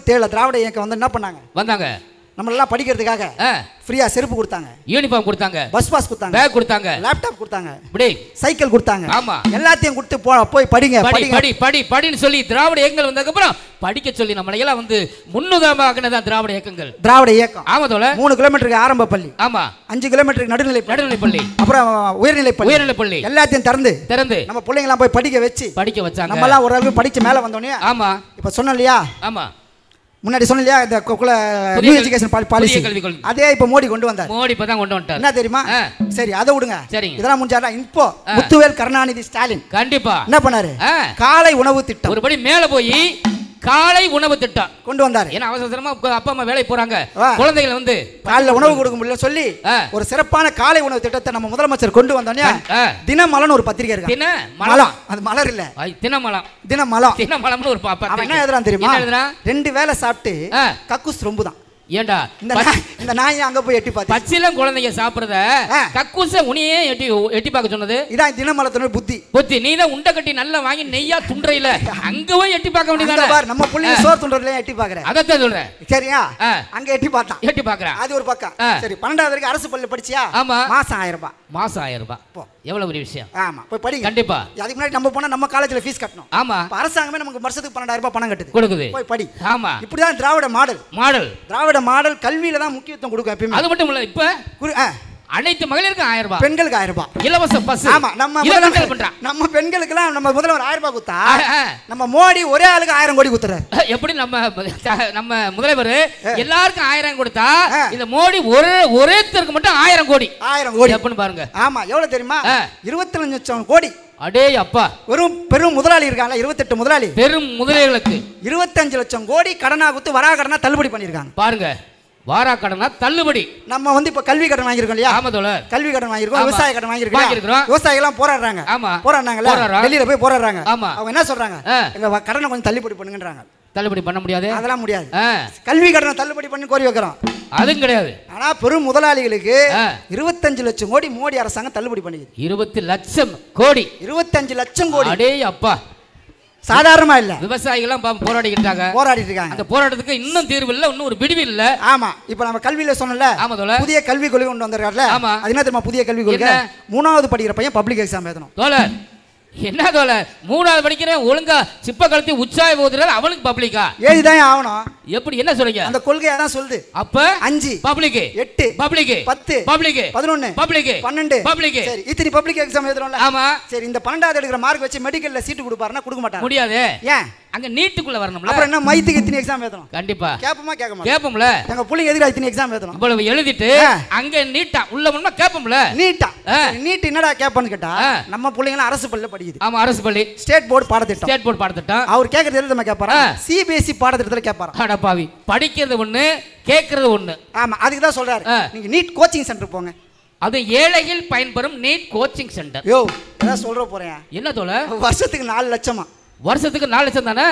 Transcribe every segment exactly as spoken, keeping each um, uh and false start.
அறுபத்தி ஏழுல திராவிட இயக்கம் வந்து என்ன பண்ணாங்க வந்தாங்க நம்மளெல்லாம் படிக்கிறதுக்காக ஃப்ரீயா செருப்பு கொடுத்தாங்க, யூனிஃபார்ம் கொடுத்தாங்க, பஸ் பாஸ் கொடுத்தாங்க, பேக் கொடுத்தாங்க, லேப்டாப் கொடுத்தாங்க, இப்படி சைக்கிள் கொடுத்தாங்க. ஆமா, எல்லாத்தையும் கொடுத்து போய் படிங்க படி படி படி படின்னு சொல்லி திராவிட இயக்கங்கள் வந்ததுக்கு அப்புறம் படிக்க சொல்லி நம்மளை எல்லாம் வந்து முன்னுதாரணமாக்குனதா திராவிட இயக்கங்கள். திராவிட இயக்கம் ஆமா தோழர். மூணு கிலோமீட்டருக்கு ஆரம்ப பள்ளி, ஆமா அஞ்சு கிலோமீட்டருக்கு நடுநிலை நடுநிலை பள்ளி, அப்புறம் உயர்நிலை பள்ளி, உயர்நிலை பள்ளி எல்லாத்தையும் திறந்து திறந்து நம்ம பிள்ளைங்க எல்லாம் போய் படிக்க வச்சு படிக்க வச்சாங்க. நம்ம எல்லாம் ஓரளவுக்கு படிச்சு மேல வந்தோனே. ஆமா, இப்ப சொன்னோம் இல்லையா, ஆமா முன்னாடி சொன்ன இல்லையா இந்த நியூ எஜுகேஷன் பாலிசி, அதே இப்ப மோடி கொண்டு வந்தார். மோடி இப்ப தான் கொண்டு வந்தார். என்ன தெரியுமா? சரி அதை விடுங்க, சரிங்க, இதெல்லாம் முடிஞ்சாடா. இப்போ முத்துவேல் கருணாநிதி ஸ்டாலின் கண்டிப்பா என்ன பண்ணாரு? காலை உணவு திட்டம் ஒருபடி மேல போய் காலை உணவு திட்டம் கொண்டு வந்தாரு. ஏன்னா அவசரமா அப்பா அம்மா வேலைக்கு போறாங்க, குழந்தைகள் வந்து காலைல உணவு கொடுக்க முடியல சொல்லி ஒரு சிறப்பான காலை உணவு திட்டத்தை நம்ம முதலமைச்சர் கொண்டு வந்தோனே தினமலன் ஒரு பத்திரிகை இருக்கு. தினமலம், அது மலர் இல்ல, தினமலம் தினமலம் தினமலம்னு ஒரு பாப்பா. என்ன எழுதுறான் தெரியுமா? ரெண்டு வேளை சாப்பிட்டு கக்கூஸ் ரொம்ப தான். ஏண்டா இந்த நாயை அங்க போய் எட்டி பார்த்து பச்சிலம் குழந்தைங்க சாப்பிடுறத கக்கூச உனியே எட்டி எட்டி பார்க்க சொன்னது இதான் தினமலத்தோட புத்தி. புத்தி நீ தான் உண்டை கட்டி நல்லா வாங்கி நெய்யா துண்டையில அங்க போய் எட்டி பார்க்க வேண்டியது. நம்ம புள்ளைய சோறு துண்டறதுல எட்டி பார்க்கற, அதத்தான் சொல்றேன். சரியா? அங்க எட்டி பார்த்தான், எட்டி பார்க்கற, அது ஒரு பக்கம். சரி, பன்னெண்டாவது வரைக்கும் அரசு பள்ளியில படிச்சியா? ஆமா, மாசம் ஆயிரம் ரூபாய். மாசம் ஆயிரம் ரூபாய் போ, எவ்வளவு பெரிய விஷயம். ஆமா, போய் படிங்க. கண்டிப்பா. அதுக்கு முன்னாடி நம்ம போனா நம்ம காலேஜ்ல ஃபீஸ் கட்டணும். ஆமா, அரசாங்கமே நமக்கு வருஷத்துக்கு பன்னெண்டாயிரம் ரூபாய் பணம் கட்டுது, கொடுக்குது. போய் படி. ஆமா, இப்படிதான் Dravida model. Model Dravida model கல்வியில தான் முக்கியத்துவம் கொடுக்கும் எப்பவுமே. அது மட்டும் இல்ல, இப்ப அனைத்து மகளிருக்கு ஆயிரம் ரூபாய், பெண்களுக்கு ஆயிரம் ரூபாய் இலவச பஸ். ஆமா, நம்ம நம்ம பெண்களுக்கு எல்லாம் நம்ம முதல்வர் ஆயிரம் ரூபாய் கொடுத்தா நம்ம மோடி ஒரே ஆளுக்கு ஆயிரம் கோடி கொடுத்துறாரு. எப்படி நம்ம நம்ம முதல்வர் எல்லாருக்கும் ஆயிரம் கொடுத்தா இந்த மோடி ஒரே ஒரேத்தருக்கு மட்டும் ஆயிரம் கோடி ஆயிரம் கோடி அப்படின்னு பாருங்க. ஆமா, எவ்வளவு தெரியுமா? இருபத்தி அஞ்சு லட்சம் கோடி. அடே அப்பா, பெரும் பெரும் முதலாளி இருக்காங்க, இருபத்தி எட்டு முதலாளி பெரும் முதலாளிகளுக்கு இருபத்தஞ்சு லட்சம் கோடி கடனா கொடுத்து வரா கடனா தள்ளுபடி பண்ணிருக்காங்க. பாருங்க, வாரா கடனா தள்ளுபடி. நம்ம வந்து இப்ப கல்வி கடன் வாங்கிருக்கோம் இல்லையா? ஆமா தோழர், கல்வி கடன் வாங்கிருக்கோம், விவசாய கடன் வாங்கிருக்கோம். விவசாயிகள் எல்லாம் போராடுறாங்க. ஆமா, போராடுறாங்கல்ல, டெல்லியில போய் போராடுறாங்க. ஆமா, அவங்க என்ன சொல்றாங்க? எங்க கடனை கொஞ்சம் தள்ளுபடி பண்ணுங்கன்றாங்க. தள்ளுபடி பண்ண முடியாது, அதெல்லாம் முடியாது. கல்வி கடனை தள்ளுபடி பண்ணி கோரி வைக்கிறோம், அதுவும் கிடையாது. ஆனா பெரும் முதலாளிகளுக்கு இருபத்தஞ்சு லட்சம் கோடி மோடி அரசாங்கம் தள்ளுபடி பண்ணிக்குது. இருபத்தி லட்சம் கோடி இருபத்தஞ்சு லட்சம் கோடி. அடே அப்பா, சாதாரணமா இல்ல. விவசாயிகள் போராடிக்கிட்டாங்க, போராடிட்டு இருக்காங்க. அந்த போராட்டத்துக்கு இன்னும் தீர்வு இல்ல, இன்னும் ஒரு விடுவி இல்ல. ஆமா, இப்ப நம்ம கல்வியில சொன்னல, புதிய கல்வி கொள்கை கொண்டு வந்திருக்காருல. ஆமா, அது என்ன தெரியுமா? புதிய கல்வி கொள்கை மூணாவது படிக்கிற பையன் பப்ளிக் எக்ஸாம் எழுதணும். தோழர், என்ன தோழர், மூணாவது படிக்கிறேன் ஒழுங்கா சிப்ப கழுத்தி உச்சாய போதுறாரு, அவனுக்கு பப்ளிக்கா எழுதிதான் ஆகணும். எப்படி, என்ன சொல்றீங்க? அந்த கொள்கை அதான் சொல்லுது. அப்ப அஞ்சு பப்ளிக், எட்டு பப்ளிக், பத்து பப்ளிக், பதினொன்னு பப்ளிக், பன்னெண்டு பப்ளிக். சரி, இத்தனை பப்ளிக் எக்ஸாம் எழுதுறோம்ல. ஆமா, சரி, இந்த பன்னெண்டாவது எடுக்கிற மார்க் வச்சு மெடிக்கல்ல சீட்டு கொடுப்பாருன்னா கொடுக்க மாட்டாங்க. முடியாது. ஏன்? அங்க நீட்டுக்குள்ள வரணும்ல. அப்புறம் என்ன மைத்துக்கு இத்தனை எக்ஸாம் எழுதணும்? கண்டிப்பா கேப்பமா கேட்க மாட்டோம். கேப்போம்ல, எங்க புள்ளைங்க எதுக்கு இத்தனை எக்ஸாம் எழுதணும்? இவ்வளவு எழுதிட்டு அங்க நீட்டா உள்ள வரணும்னா கேப்போம்ல. நீட்டா நீட் என்னடா கேப்பன்னு கேட்டா, நம்ம புள்ளைங்க அரசு பள்ளியில படிக்குது. ஆமா, அரசு பள்ளி, ஸ்டேட் போர்டு பாடத்திட்டம், ஸ்டேட் போர்டு பாடத்திட்டம். அவர் கேக்குறது எதுல கேட்பாரா? சிபிஎஸ்இ பாடத்திட்டத்துல கேட்பாரா? அட பாவி, படிக்கிறது ஒண்ணு, கேக்குறது ஒண்ணு. ஆமா, அதுக்கு தான் சொல்றாரு, நீங்க நீட் கோச்சிங் சென்டர் போங்க. அது ஏழைகள் பயன்பெறும் நீட் கோச்சிங் சென்டர். யோ, அதான் சொல்ற போறேன். என்ன தோல? வருஷத்துக்கு நாலு லட்சமா? வருஷத்துக்கு நாலு லட்சம் தானே?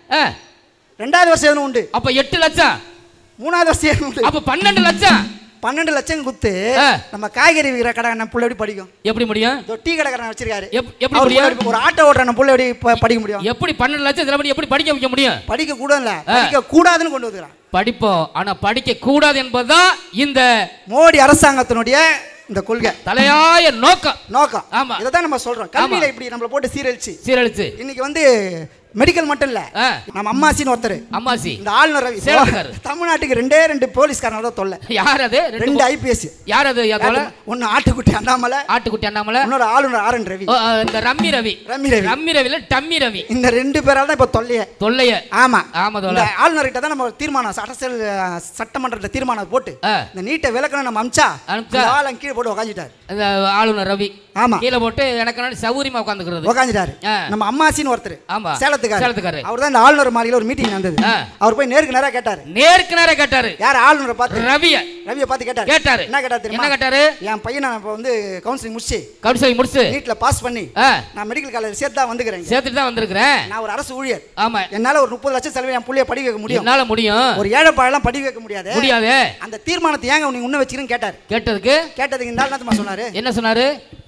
ரெண்டாவது வருஷம் உண்டு, அப்ப எட்டு லட்சம். மூணாவது வருஷம் உண்டு, அப்ப பன்னெண்டு லட்சம். பன்னெண்டு லட்சம் குத்து நம்ம காய்கறி விற்கிற கடை நம்ம புள்ள எப்படி படிக்கும்? எப்படி முடியும்? டீ கடைக்காரன் வச்சிருக்காரு, எப்படி முடியும்? ஒரு ஆட்டோ ஓட்டுற நம்ம புள்ள எப்படி படிக்க முடியும்? எப்படி பன்னெண்டு லட்சம் இதுல எப்படி படிக்க வைக்க முடியும்? படிக்க கூட இல்ல, படிக்க கூடாதுன்னு கொண்டு வந்துறான். படிப்போம், ஆனா படிக்க கூடாது என்பதுதான் இந்த மோடி அரசாங்கத்தினுடைய இந்த கொள்கை, தலையாய நோக்கம். நோக்கம். ஆமா, இத தான் நம்ம சொல்றோம். கல்வியில இப்படி நம்மள போட்டு சீரழிச்சு சீரழிச்சு இன்னைக்கு வந்து மெடிக்கல் மட்டும் இல்ல, நம்ம அம்மாசின்னு ஒருத்தர், அம்மாசி இந்த ஆளுநர் ரவி சேவகர், தமிழ்நாட்டுக்கு ரெண்டே ரெண்டு போலீஸ்காரங்க தான் தொல்லை. யார் அது? ரெண்டு ஐபிஎஸ். யார் அது? ஒன்னு ஆட்டுக்குட்டி அண்ணாமலை, ஆட்டுக்குட்டி அண்ணாமலை, இன்னொரு ஆளுநர் ஆர் என் ரவி, இந்த rummy Ravi, rummy Ravi, rummy ரவில டம்மி ரவி. இந்த ரெண்டு பேரால தான் இப்ப தொல்லையே தொல்லையே. ஆமா ஆமா, இந்த ஆளுநர் கிட்ட தான் நம்ம தீர்மானம், அரசியல் சட்டமன்றத்துல தீர்மானம் போட்டு இந்த நீட்டை விலக்கணும் நம்ம அம்சா ஆளும் கீழே போட்டு உட்காந்துட்டாரு இந்த ஆளுநர் ரவி. ஆமா, கீழே போட்டு எனக்கு சௌரியமா உட்காந்துக்கிறது உட்காந்துட்டாரு. நம்ம அம்மாசின்னு ஒருத்தர், ஆமா சேலத்துக்காரர், சேலத்துக்காரர். அவர் தான் இந்த ஆளுநர் மாளிகையில ஒரு மீட்டிங் நடந்தது. அவர் போய் நேருக்கு நேரா கேட்டாரு, நேருக்கு நேரா கேட்டாரு. யார்? ஆளுநரை பார்த்து, ரவிய ரவிய பார்த்து கேட்டாரு. கேட்டாரு என்ன கேட்டாரு தெரியுமா? என்ன கேட்டாரு? என் பையனை நான் வந்து கவுன்சிலிங் முடிச்சு கவுன்சிலிங் முடிச்சு நீட்ல பாஸ் பண்ணி நான் மெடிக்கல் காலேஜ் சேர்த்து தான் வந்துக்கிறேன். சேர்த்துட்டு தான் வந்திருக்கிறேன். நான் ஒரு அரசு ஊழியர். ஆமா, என்னால ஒரு முப்பது லட்சம் செலவு என் புள்ளைய படிக்க வைக்க முடியும். என்னால முடியும். ஒரு ஏழை பாழெல்லாம் படிக்க வைக்க முடியாது. முடியாது. அந்த தீர்மானத்தை ஏங்க நீங்க உன்ன வச்சிருக்கீங்க கேட்டாரு. கேட்டதுக்கு கேட்டதுக்கு இந்த ஆள் என்ன சொன்னாரு? என்ன சொன்னாரு?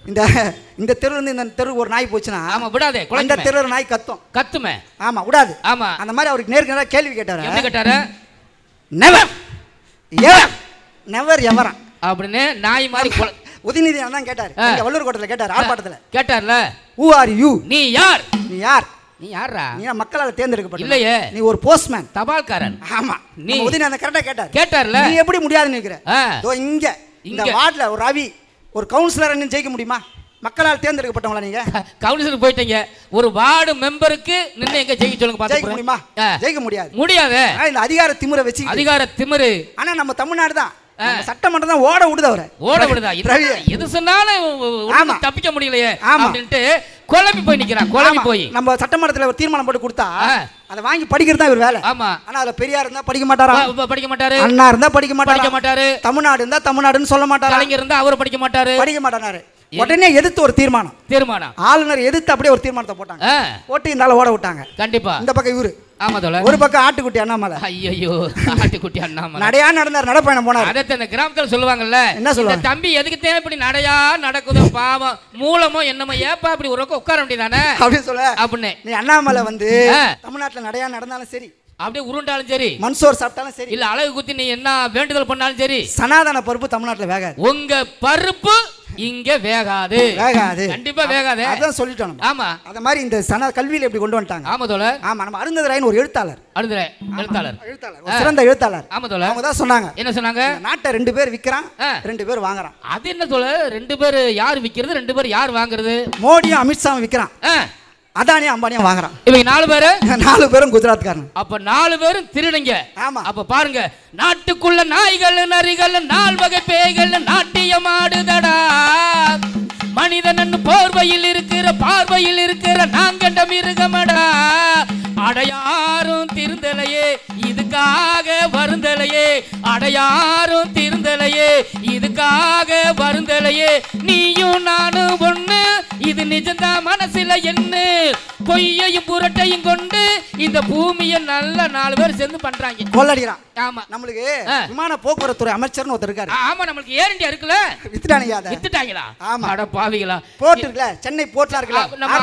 இந்த இந்த தெருவுல இருந்து இந்த தெருவுக்கு ஒரு நாய் போச்சுன்னா ஆமா விடாதே, அந்த தெருவுல நாய் கத்தும் கத்துமே. ஆமா விடாது. ஆமா அந்த மாதிரி அவருக்கு நேருக்கு நேரா கேள்வி கேட்டாரு. எப்படி கேட்டாரு? நெவர் எவர் நெவர் எவர் அப்படின்னு நாய் மாதிரி உதயநிதி தான் கேட்டாரு. வள்ளூர் கோட்டத்துல கேட்டாரு, ஆர்ப்பாட்டத்துல கேட்டார்ல. Who are you? நீ யார்? நீ யார்? நீ யாரா? நீ மக்களால தேர்ந்தெடுக்கப்பட்ட இல்லையே, நீ ஒரு போஸ்ட்மேன், தபால்காரன். ஆமா நீ உதயநிதி கரெக்டா கேட்டார். கேட்டார்ல. நீ எப்படி முடியாதுன்னு நினைக்கிற? இதோ இங்க இந்த வார்டுல ஒரு ரவி ஒரு கவுன்சிலர் என்ன ஜெயிக்க முடியுமா? மக்களால் தேர்ந்தெடுக்கப்பட்டவங்களா நீங்க? கவுன்சிலர் போயிட்டீங்க, ஒரு வார்டு மெம்பருக்கு நின்னு எங்க ஜெயிக்க சொல்லுங்க பாத்து. ஜெயிக்க முடியுமா? ஜெயிக்க முடியாது. முடியாது. இந்த அதிகார திமிரை வச்சு அதிகார திமிரு. ஆனா நம்ம தமிழ்நாடு தான் சட்டமன்றம் தான் ஓட விடுது அவரை. ஓட விடுதா? எது சொன்னாலும் தப்பிக்க முடியலையே அப்படின்ட்டு குழம்பி போய் நிக்கிறான். குழம்பி போய் நம்ம சட்டமன்றத்துல ஒரு தீர்மானம் போட்டு கொடுத்தா அதை வாங்கி படிக்கிறது தான் இவர் வேலை. ஆமா. ஆனா அதுல பெரியார் இருந்தா படிக்க மாட்டாரா? படிக்க மாட்டாரு. அண்ணா இருந்தா படிக்க மாட்டாரு. படிக்க மாட்டாரு. தமிழ்நாடு இருந்தா தமிழ்நாடுன்னு சொல்ல மாட்டாரு. கலைஞர் இருந்தா அவரு படிக்க மாட்டாரு. படிக்க மாட்டாரு. உடனே எதிர்த்து ஒரு தீர்மானம் தீர்மானம் ஆளுநர் எதிர்த்து அப்படியே ஒரு தீர்மானத்தை போட்டாங்க. போட்டு இந்த ஆள ஓட விட்டாங்க. கண்டிப்பா. இந்த பக்கம் இவரு. ஆமா தோழர். ஒரு பக்கம் ஆட்டுக்குட்டி அண்ணாமலை. ஐயோ ஆட்டுக்குட்டி அண்ணாமலை நடையா நடந்தார், நடப்பயணம் போனார். அத அந்த கிராமத்துல சொல்லுவாங்கல்ல, என்ன சொல்லுவாங்க? தம்பி எதுக்கு தேவை இப்படி நடையா நடக்குதோ பாவம் மூலமோ என்னமோ ஏப்பா இப்படி ஒரு உட்கார வேண்டியதானே அப்படி சொல்ல. அப்படின்னு நீ அண்ணாமலை வந்து தமிழ்நாட்டுல நடையா நடந்தாலும் சரி, அப்படியே உருண்டாலும் சரி, மன்சோர் சாப்பிட்டாலும் சரி, இல்ல அழகு குத்தி நீ என்ன வேண்டுதல் பண்ணாலும் சரி, சனாதன பருப்பு தமிழ்நாட்டுல வேகாது. உங்க பருப்பு இங்க வேகாது. வேகாது, கண்டிப்பா வேகாது. அதான் சொல்லிட்டோம். ஆமா, அத மாதிரி இந்த சனா கல்வியில எப்படி கொண்டு வந்துட்டாங்க. ஆமா தோழர். ஆமா, நம்ம அருந்ததராயன் ஒரு எழுத்தாளர். அருந்ததராய் எழுத்தாளர் எழுத்தாளர் ஒரு சிறந்த எழுத்தாளர். ஆமா தோழர். அவங்க தான் சொன்னாங்க. என்ன சொன்னாங்க? நாட்டை ரெண்டு பேர் விக்கிறான், ரெண்டு பேர் வாங்குறான். அது என்ன தோழர்? ரெண்டு பேர் யார் விக்கிறது, ரெண்டு பேர் யார் வாங்குறது? மோடியும் அமித்ஷாவும் விக்கிறான், அதானி அம்பானியும் வாங்குறான். இவங்க நாலு பேரு நாலு பேரும் குஜராத்காரன். அப்ப நாலு பேரும் திருடுங்க. ஆமா. அப்ப பாருங்க, நாட்டுக்குள்ள நாய்கள் நரிகள் நால் வகை பேய்கள் நாட்டியம் ஆடுதடா. மனிதன் போர்வையில் இருக்கிற பார்வையில் இருக்கிற நாங்கண்ட மிருகமடா. அடையாரும் திருந்தலையே இதுக்காக வருந்தலையே. அடையாரும் திருந்தலையே இதுக்காக வருந்தலையே. நீயும் நானும் ஒண்ணு, இது நிஜம்தான் மனசுல என்ன. பொய்யையும் புரட்டையும் கொண்டு இந்த பூமியை நல்ல நாலு பேர் சேர்ந்து பண்றாங்க, கொள்ளடிக்கிறான். ஆமா. நம்மளுக்கு விமான போக்குவரத்துறை அமைச்சர்னு ஒருத்தர் இருக்காரு. ஆமா, நம்மளுக்கு ஏர் இந்தியா இருக்குல்ல, வித்துட்டானுங்க. அத வித்துட்டாங்களா? ஆமா. அட பாவிகளா. போர்ட் இருக்குல, சென்னை போர்ட்ல இருக்குல,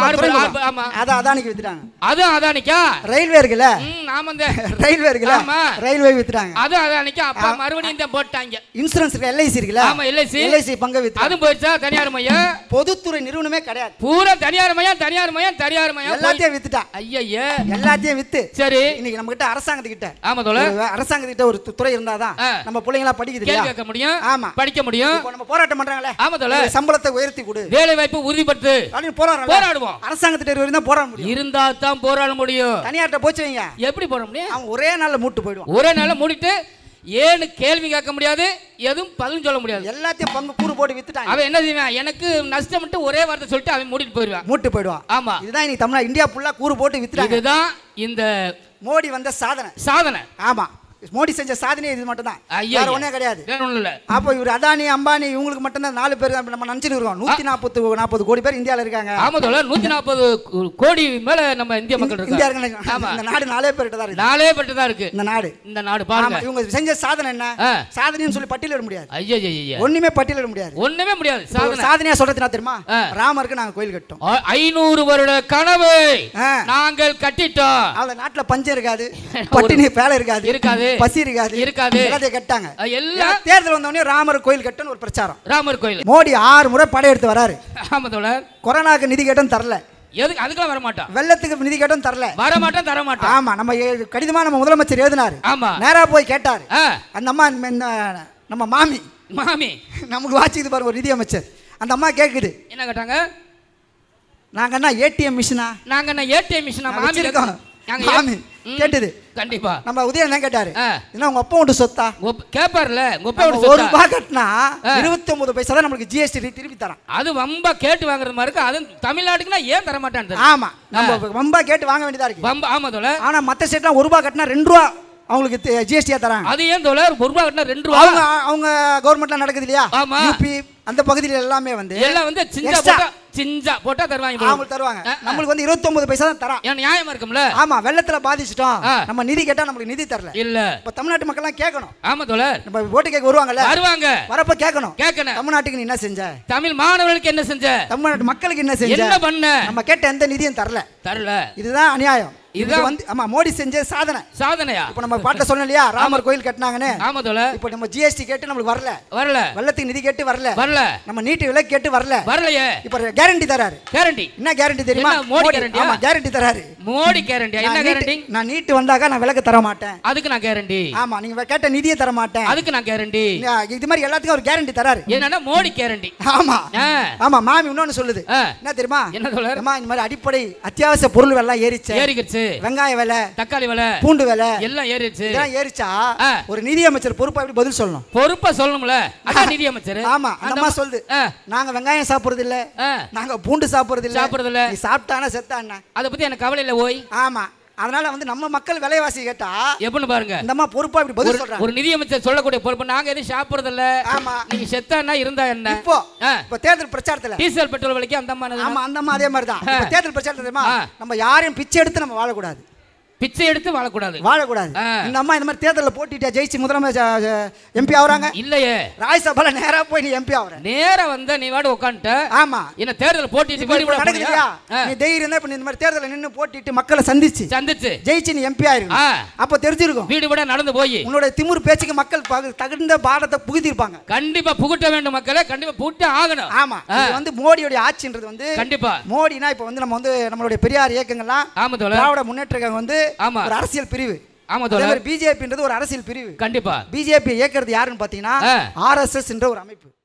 ஆமா, அத அதானிக்கு வித்துட்டாங்க. அது அதானிக்கா? ரயில்வே இருக்குல, ஆமாங்க ரயில்வே இருக்குல, ரயில்வே வித்துட்டாங்க. அது அதானிக்கா? அப்ப மறுபடியும் இந்த போட்டாங்க. இன்சூரன்ஸ் இருக்கு, எல்ஐசி இருக்குல, ஆமா எல்ஐசி எல்ஐசி பங்கு வித்து. அது போயிடுச்சா? தனியார் மையம், பொதுத்துறை நிறுவனமே கிடையாது. பூரா தனியார் மையம், தனியார் மையம், தனியார் மையம் எல்லாத்தையும் வித்துட்டா. ஐயய்ய, எல்லாத்தையும் வித்து. சரி, இன்னைக்கு நம்ம கிட்ட அரசாங்கத்துக்கிட்ட, ஆமா தோழர், அரசாங்கத்துக்கிட்ட ஒரு துறை இருந்தாதான் நம்ம பிள்ளைங்களா படிக்குது, கேள்வி கேட்க முடியும், ஆமா படிக்க முடியும். இப்போ நம்ம போராட்டம் பண்றாங்களே, ஆமா தோழர், சம்பளத்தை உயர்த்தி கொடு, வேலை வாய்ப்பு உறுதிப்படுத்து அப்படின்னு போராடுறோம். போராடுவோம். அரசாங்கத்திட்ட இருந்தா போராட முடியும், இருந்தா தான் போராட முடியும். தனியார்ட்ட போச்சுவீங்க எப்படி போட முடியும்? அவன் ஒரே நாள்ல மூட்டு போயிடுவான். ஒரே நாள்ல மூடிட்டு ஏன்னு கேள்வி கேட்க முடியாது, எதுவும் பதில் சொல்ல முடியாது. எல்லாத்தையும் பங்கு கூறு போட்டு வித்துட்டான். அவன் என்ன செய்வான்? எனக்கு நஷ்டம் ஒரே வார்த்தை சொல்லிட்டு அவன் மூடிட்டு போயிடுவான், மூட்டு போயிடுவான். ஆமா, இதுதான் இன்னைக்கு தமிழ்நாடு இந்தியா ஃபுல்லா கூறு போட்டு வித்துட்டாங்க. இதுதான் இந்த மோடி வந்த சாதனை. சாதனை, ஆமா. மோடி செஞ்ச சாதனை இது மட்டும் தான், வேற ஒண்ணே கிடையாது. அப்போ இவர் அதானி அம்பானி இவங்களுக்கு மட்டும் தான் நாலு பேர் நம்ம நினைச்சிட்டு இருக்கோம். நூத்தி நாற்பது நாற்பது கோடி பேர் இந்தியாவில் இருக்காங்க. ஆமா தோழர், நூத்தி நாற்பது கோடி மேல நம்ம இந்திய மக்கள் இருக்காங்க. இந்த நாடு நாலே பேர்கிட்ட தான் இருக்கு, நாலே பேர்கிட்ட தான் இருக்கு இந்த நாடு. இந்த நாடு பாருங்க, இவங்க செஞ்ச சாதனை என்ன சாதனைன்னு சொல்லி பட்டியலிட முடியாது. ஐயோ ஐயோ, ஒண்ணுமே பட்டியலிட முடியாது, ஒண்ணுமே முடியாது. சாதனையா சொல்றது தெரியுமா? ராமருக்கு நாங்க கோயில் கட்டோம், ஐநூறு வருட கனவு நாங்கள் கட்டிட்டோம். அந்த நாட்டுல பஞ்சம் இருக்காது, பட்டினி பேலை இருக்காது, இருக்காது பசி இருக்காது, இருக்காது. எல்லாத்தையும் கட்டாங்க. எல்லா தேர்தல் வந்த உடனே ராமர் கோயில் கட்டணும் ஒரு பிரச்சாரம். ராமர் கோயில் மோடி ஆறு முறை படையெடுத்து வராரு. ஆமா தோழர், கொரோனாக்கு நிதி கேட்டும் தரல, எதுக்கு அதுக்கெல்லாம் வர மாட்டான். வெள்ளத்துக்கு நிதி கேட்டும் தரல, வர மாட்டான், தர மாட்டான். ஆமா, நம்ம கடிதமா நம்ம முதலமைச்சர் எழுதினாரு. ஆமா, நேரா போய் கேட்டாரு. அந்த அம்மா நம்ம மாமி மாமி நமக்கு வாச்சிக்குது பாருங்க ஒரு நிதி அமைச்சர். அந்த அம்மா கேக்குது, என்ன கேட்டாங்க? நாங்க என்ன ஏடிஎம் மிஷினா? நாங்க என்ன ஏடிஎம் மிஷினா? மாமி இருக்கோம், மாமி கேட்டது. கண்டிப்பா நம்ம உதயன் கேட்டாரு, என்ன உங்க அப்பா உண்டு சொத்தா கேப்பார்ல? உங்க அப்பா உண்டு சொத்தா ஒரு ரூபாய் கட்டினா இருபத்தி ஒன்பது பைசா தான் நமக்கு ஜிஎஸ்டி திருப்பி தரான். அது வம்பா கேட்டு வாங்குறது மாதிரி இருக்கு. அது தமிழ்நாட்டுக்குன்னா ஏன் தர மாட்டான்? ஆமா, நம்ம வம்பா கேட்டு வாங்க வேண்டியதா இருக்கு. வம்பா, ஆமா தோழர். ஆனா மத்த ஸ்டேட்லாம் ஒரு ரூபாய் கட்டினா ரெண்டு ரூபா அவங்களுக்கு ஜிஎஸ்டியா தராங்க. அது ஏன் தோழர் ஒரு ரூபாய் கட்டினா ரெண்டு ரூபா? அவங்க அவங்க கவர்மெண்ட்ல நடக்குது இல்லையா? ஆமா. யூபி அந்த பகுதியில எல்லாமே வந்து எல்லாம் வந்து சிஞ்சா போட்டா சிஞ்சா போட்டா தருவாங்க. அவங்க தருவாங்க. நமக்கு வந்து இருபத்தி ஒன்பது பைசா தான் தரான். ஏன் நியாயமா இருக்கும்ல? ஆமா, வெள்ளத்துல பாதிச்சிட்டோம் நம்ம நிதி கேட்டா நமக்கு நிதி தரல. இல்ல. இப்ப தமிழ்நாட்டு மக்கள் எல்லாம் கேட்கணும். ஆமா தோழர். நம்ம ஓட்டு கேட்க வருவாங்கல்ல? வருவாங்க. வரப்ப கேட்கணும். கேட்கணும். தமிழ்நாட்டுக்கு நீ என்ன செஞ்ச? தமிழ் மாணவர்களுக்கு என்ன செஞ்ச? தமிழ்நாட்டு மக்களுக்கு என்ன செஞ்ச? என்ன பண்ண? நம்ம கேட்ட எந்த நிதியும் தரல. தரல. இதுதான் அநியாயம். இது வந்து ஆமா மோடி செஞ்ச சாதனை. சாதனையா? இப்ப நம்ம பாட்ட சொன்னோம் இல்லையா, ராமர் கோயில் கட்டினாங்கன்னு. ஆமா தோழர். இப்ப நம்ம ஜிஎஸ்டி கேட்டு நமக்கு வரல. வரல. வெள்ளத்துக்கு நிதி கேட்டு வரல. வரல. நம்ம நீட்டு விலை கேட்டு வரல. வரலையே. இப்ப கேரண்டி தராரு. கேரண்டி. என்ன கேரண்டி தெரியுமா? மோடி கேரண்டி. ஆமா கேரண்டி தராரு. மோடி கேரண்டி. என்ன கேரண்டி? நான் நீட்டு வந்தாக்க நான் விலக்கு தர மாட்டேன். அதுக்கு நான் கேரண்டி. ஆமா, நீங்க கேட்ட நிதியை தர மாட்டேன். அதுக்கு நான் கேரண்டி. இது மாதிரி எல்லாத்துக்கும் ஒரு கேரண்டி தராரு. என்னன்னா மோடி கேரண்டி. ஆமா ஆமா. மாமி இன்னொன்னு சொல்லுது. என்ன தெரியுமா? என்ன தோழர்? அம்மா இந்த மாதிரி அடிப்படை அத்தியாவசிய பொருள் விலை ஏறிச்சு. ஏறிடுச்சு. வெங்காய விலை, தக்காளி விலை, பூண்டு விலை எல்லாம் ஏறிடுச்சு. இதெல்லாம் ஏறிச்சா ஒரு நிதி அமைச்சர் பொறுப்பா எப்படி பதில் சொல்லணும்? பொறுப்பா சொல்லணும்ல. அதான் நிதி அமைச்சர். ஆமா, அந்த அம்மா சொல்லுது, நாங்க வெங்காயம் சாப்பிடுறது இல்ல, நாங்க பூண்டு சாப்பிடுறது இல்ல. சாப்பிடுறது இல்ல. நீ சாப்பிட்டானா செத்தானா? அத பத்தி எனக்கு கவலை இல்ல ஓய். ஆமா, அதனால வந்து நம்ம மக்கள் விலைவாசி கேட்டா எப்பன்னு பாருங்க. இந்த அம்மா பொறுப்பா இப்படி பதில் சொல்றாங்க. ஒரு நிதி அமைச்சர் சொல்லக்கூடிய பொறுப்பு, நாங்க எதுவும் சாப்பிடுறது இல்ல. ஆமா, நீங்க செத்தானா இருந்தா என்ன? இப்போ இப்ப தேர்தல் பிரச்சாரத்துல டீசல் பெட்ரோல் விலைக்கு அந்த அம்மா. ஆமா, அந்த அம்மா அதே மாதிரி தான். இப்ப தேர்தல் பிரச்சாரத்துல தெரியுமா, நம்ம யாரையும் பிச்சை எடுத்து நம்ம வாழக்கூடாது. பிச்சை எடுத்து வாழக்கூடாது. வாழக்கூடாது. இந்த அம்மா இந்த மாதிரி தேர்தலில் போட்டிட்டா ஜெயிச்சு முதலமைச்சர் எம்பி ஆகுறாங்க இல்லையே. ராஜ்யசபால நேரா போய் நீ எம்பி ஆகுற. நேரா வந்த நீ வாட உட்கார்ந்துட்ட. ஆமா, என்ன தேர்தல் போட்டிட்டு வீடு கூட நடக்குதுயா. நீ தைரியம் இருந்தா இப்ப இந்த மாதிரி தேர்தலில் நின்னு போட்டிட்டு மக்களை சந்திச்சு சந்திச்சு ஜெயிச்சு நீ எம்பி ஆயிருங்க. அப்ப தெரிஞ்சிருக்கும் வீடு கூட நடந்து போய் உன்னோட திமிரு பேச்சுக்கு மக்கள் தகுந்த பாடத்தை புகுத்திருப்பாங்க. கண்டிப்பா புகுட்ட வேண்டும் மக்களை. கண்டிப்பா புகுட்ட ஆகணும். ஆமா, இது வந்து மோடியோட ஆட்சின்றது வந்து கண்டிப்பா. மோடினா இப்ப வந்து நம்ம வந்து நம்மளுடைய பெரியார் இயக்கங்கள்லாம் திராவிட முன்னேற்ற கழகம் வந்து ஒரு அரசியல் பிரிவு. ஆமா தோழர். பிஜேபின்றது ஒரு அரசியல் பிரிவு. கண்டிப்பா. பிஜேபி இயக்குறது யாருன்னு பாத்தீங்கன்னா ஆர்எஸ்எஸ் என்ற ஒரு அமைப்பு.